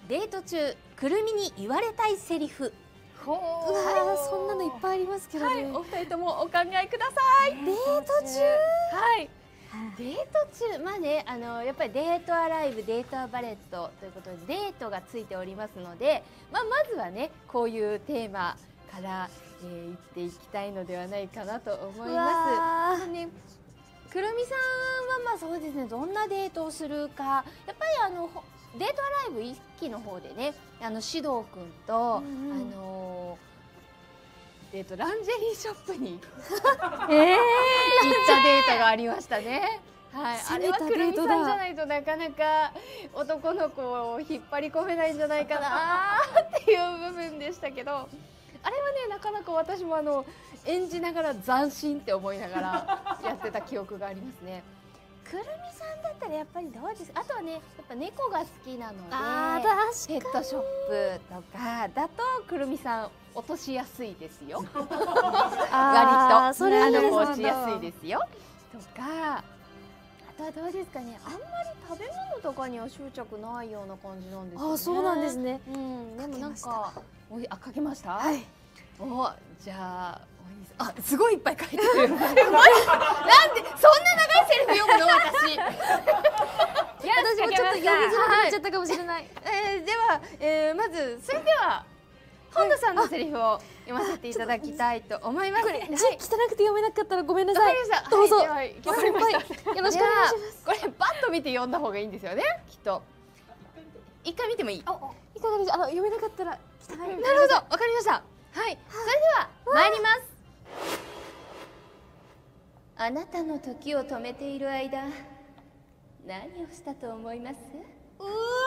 デート中くるみに言われたいセリフ。 うわー、そんなのいっぱいありますけどね。 お二人ともお考えください。 デート中。 はい。デート中、まあね、やっぱりデートアライブ、デートアバレットということでデートがついておりますので、まずはねこういうテーマから、言っていきたいのではないかなと思います。ね、くるみさんはまあそうですね、どんなデートをするか、やっぱりデートアライブ1期の方でね、獅童くんと、ランジェリーショップに行ったデートがありましたね。はい、あれはくるみさんじゃないとなかなか男の子を引っ張り込めないんじゃないかなっていう部分でしたけど、あれはねなかなか私も演じながら斬新って思いながらやってた記憶がありますね。くるみさんだったらやっぱりどうですか。あとはねやっぱ猫が好きなのでペットショップとかだとくるみさん落としやすいですよ。割とそれ落ちやすいですよ。とかあとはどうですかね。あんまり食べ物とかには執着ないような感じなんですよね。 あ、そうなんですね。 でもなんかかけました。はい。じゃあすごいいっぱい書いてる。なんでそんな長いセリフ読むの私。 私もちょっと読みづらくなっちゃったかもしれない。 では、まずそれでは本田さんのセリフを読ませていただきたいと思います。 これ字汚くて読めなかったらごめんなさい。 どうぞ。よろしくお願いします。 これバッと見て読んだ方がいいんですよね、きっと。一回見てもいい？いかがでしょう。読めなかったら汚い。 なるほど、わかりました。はい、それでは参ります。あなたの時を止めている間、何をしたと思います？いい。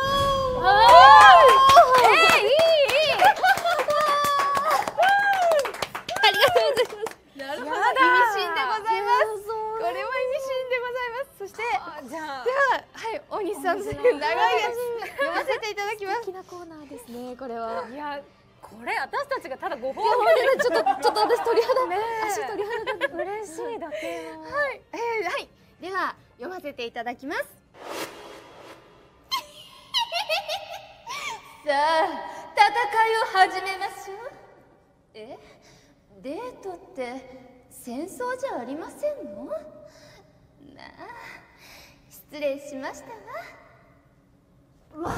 ありがとうございます。なるほど、意味深でございます。これは意味深でございます。そしてでは、はい、大西さんの長いやつ読ませていただきます。 素敵なコーナーですね、これは。 いや、これ私たちがただご褒美でちょっと私鳥肌ね、足鳥肌が嬉しいだけ。 はい、はい、では読ませていただきます。さあ、戦いを始めましょう。デートって戦争じゃありませんの？まあ、失礼しましたわ。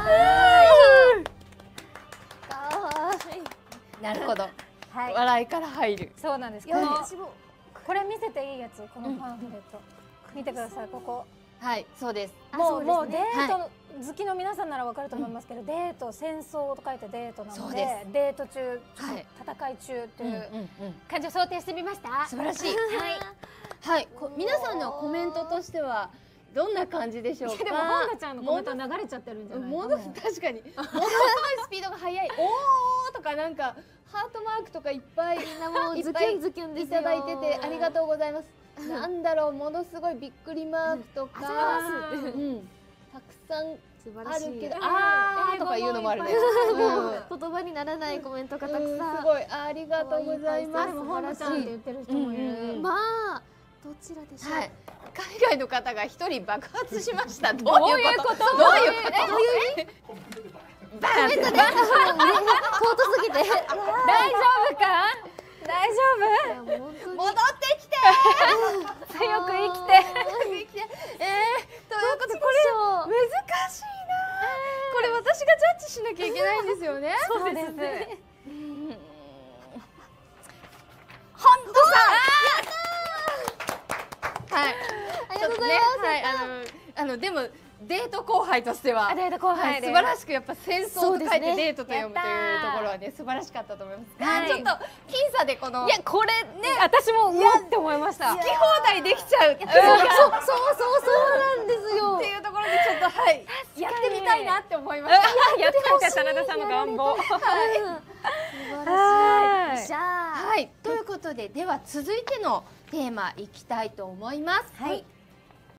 なるほど。笑いから入る。 そうなんです。これ見せていいやつ、このパンフレット。見てください、ここ。 はい、そうです。 もうデート好きの皆さんならわかると思いますけど、デート、戦争と書いてデートなので、デート中、戦い中という感じを想定してみました。 素晴らしい。はい、皆さんのコメントとしてはどんな感じでしょうか。 でも本田ちゃんのコメントは流れちゃってるんじゃない？ 確かに。ものすごいスピードが速い。おーとかなんかハートマークとかいっぱいズキュンズキュンですよ。 いただいててありがとうございます。なんだろう、ものすごいびっくりマークとか、たくさんあるけど、あーとかいうのもあるね。 言葉にならないコメントがたくさん。 すごい、ありがとうございます。 本田ちゃんって言ってる人もいる。 まあ、どちらでしょう。 海外の方が一人爆発しました。どういうこと？どういうこと？バーンってコートすぎて大丈夫か？大丈夫？ 戻ってきて強く生きて。 ということでこれ難しいな。これ私がジャッジしなきゃいけないんですよね。 そうですね。 本当さん。はい。 ありがとうございます。 はい、でもデート後輩としては、 デート後輩素晴らしくやっぱ戦争と書いてデートと読むというところはね素晴らしかったと思います。ちょっと僅差でこのいやこれね私もうわって思いました。 好き放題できちゃう。そうなんですよ。 っていうところでちょっとやってみたいなって思いました。 やってみた真田さんの願望。 はい。ということででは続いてのテーマいきたいと思います。はい。